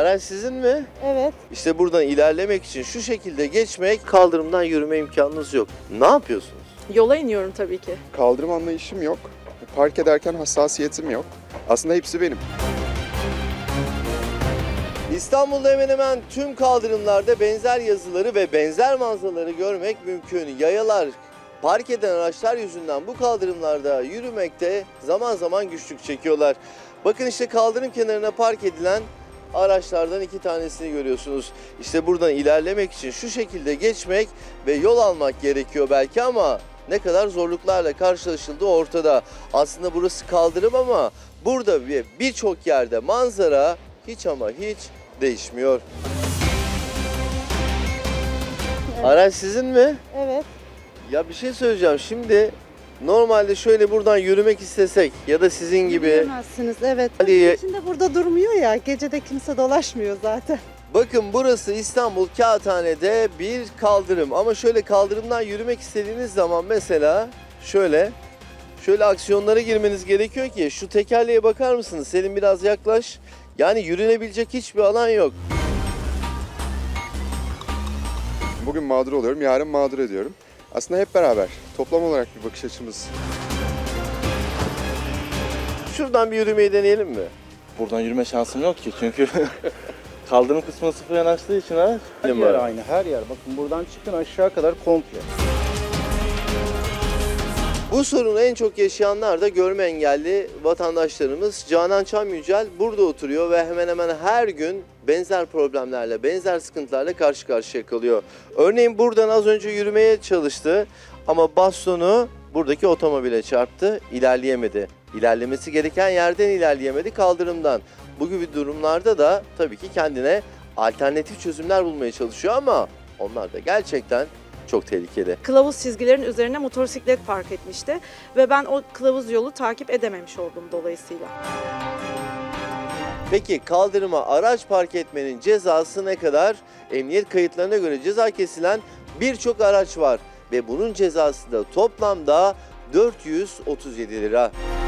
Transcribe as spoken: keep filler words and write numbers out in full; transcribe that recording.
Araç sizin mi? Evet. İşte buradan ilerlemek için şu şekilde geçmek, kaldırımdan yürüme imkanınız yok. Ne yapıyorsunuz? Yola iniyorum tabii ki. Kaldırım anlayışım yok. Park ederken hassasiyetim yok. Aslında hepsi benim. İstanbul'da hemen hemen tüm kaldırımlarda benzer yazıları ve benzer manzaraları görmek mümkün. Yayalar, park eden araçlar yüzünden bu kaldırımlarda yürümekte zaman zaman güçlük çekiyorlar. Bakın işte kaldırım kenarına park edilen araçlardan iki tanesini görüyorsunuz. İşte buradan ilerlemek için şu şekilde geçmek ve yol almak gerekiyor belki ama ne kadar zorluklarla karşılaşıldığı ortada. Aslında burası kaldırım ama burada birçok yerde manzara hiç ama hiç değişmiyor. Evet. Araç sizin mi? Evet. Ya bir şey söyleyeceğim. Şimdi normalde şöyle buradan yürümek istesek ya da sizin gibi. Yürüyemezsiniz, evet. Ali- İçinde burada durmuyor ya. Gecede kimse dolaşmıyor zaten. Bakın burası İstanbul Kağıthane'de bir kaldırım ama şöyle kaldırımdan yürümek istediğiniz zaman mesela şöyle şöyle aksiyonlara girmeniz gerekiyor ki şu tekerleğe bakar mısınız? Selim biraz yaklaş. Yani yürünebilecek hiçbir alan yok. Bugün mağdur oluyorum, yarın mağdur ediyorum. Aslında hep beraber, toplam olarak bir bakış açımız. Şuradan bir yürümeyi deneyelim mi? Buradan yürüme şansım yok ki çünkü kaldırım kısmına sıfır yanaştığı için araç. Her yer aynı, her yer. Bakın buradan çıkın aşağı kadar komple. Bu sorunu en çok yaşayanlar da görme engelli vatandaşlarımız. Canan Çamyücel burada oturuyor ve hemen hemen her gün benzer problemlerle, benzer sıkıntılarla karşı karşıya kalıyor. Örneğin buradan az önce yürümeye çalıştı ama bastonu buradaki otomobile çarptı, ilerleyemedi. İlerlemesi gereken yerden ilerleyemedi, kaldırımdan. Bu gibi durumlarda da tabii ki kendine alternatif çözümler bulmaya çalışıyor ama onlar da gerçekten çok tehlikeli. Kılavuz çizgilerin üzerine motosiklet park etmişti ve ben o kılavuz yolu takip edememiş oldum dolayısıyla. Peki kaldırıma araç park etmenin cezası ne kadar? Emniyet kayıtlarına göre ceza kesilen birçok araç var ve bunun cezası da toplamda dört yüz otuz yedi lira.